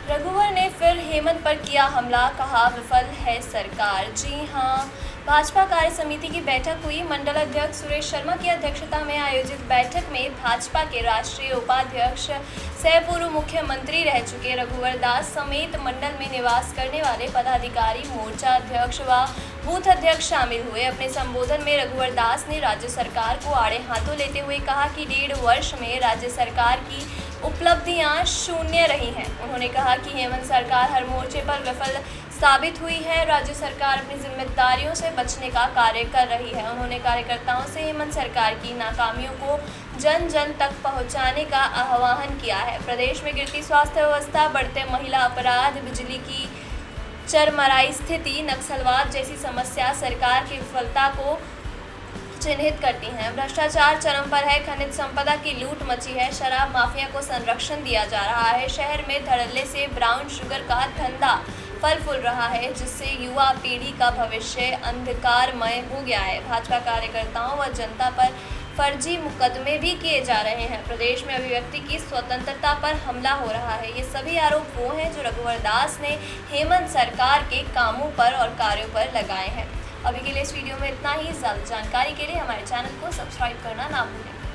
रघुवर ने फिर हेमंत पर किया हमला, कहा विफल है सरकार। जी हां, भाजपा कार्य समिति की बैठक हुई। मंडल अध्यक्ष सुरेश शर्मा की अध्यक्षता में आयोजित बैठक में भाजपा के राष्ट्रीय उपाध्यक्ष सह पूर्व मुख्यमंत्री रह चुके रघुवर दास समेत मंडल में निवास करने वाले पदाधिकारी, मोर्चा अध्यक्ष व बूथ अध्यक्ष शामिल हुए। अपने संबोधन में रघुवर दास ने राज्य सरकार को आड़े हाथों लेते हुए कहा कि 1.5 वर्ष में राज्य सरकार की उपलब्धियां शून्य रही हैं। उन्होंने कहा कि हेमंत सरकार हर मोर्चे पर विफल साबित हुई है। राज्य सरकार अपनी जिम्मेदारियों से बचने का कार्य कर रही है। उन्होंने कार्यकर्ताओं से हेमंत सरकार की नाकामियों को जन जन तक पहुंचाने का आह्वान किया है। प्रदेश में गिरती स्वास्थ्य व्यवस्था, बढ़ते महिला अपराध, बिजली की चरमराई स्थिति, नक्सलवाद जैसी समस्या सरकार की विफलता को चिन्हित करती हैं। भ्रष्टाचार चरम पर है, खनिज संपदा की लूट मची है, शराब माफिया को संरक्षण दिया जा रहा है, शहर में धड़ल्ले से ब्राउन शुगर का धंधा फल फूल रहा है, जिससे युवा पीढ़ी का भविष्य अंधकारमय हो गया है। भाजपा कार्यकर्ताओं व जनता पर फर्जी मुकदमे भी किए जा रहे हैं। प्रदेश में अभिव्यक्ति की स्वतंत्रता पर हमला हो रहा है। ये सभी आरोप वो हैं जो रघुवर दास ने हेमंत सरकार के कामों पर और कार्यों पर लगाए हैं। अभी के लिए इस वीडियो में इतना ही। ज़्यादा जानकारी के लिए हमारे चैनल को सब्सक्राइब करना ना भूलें।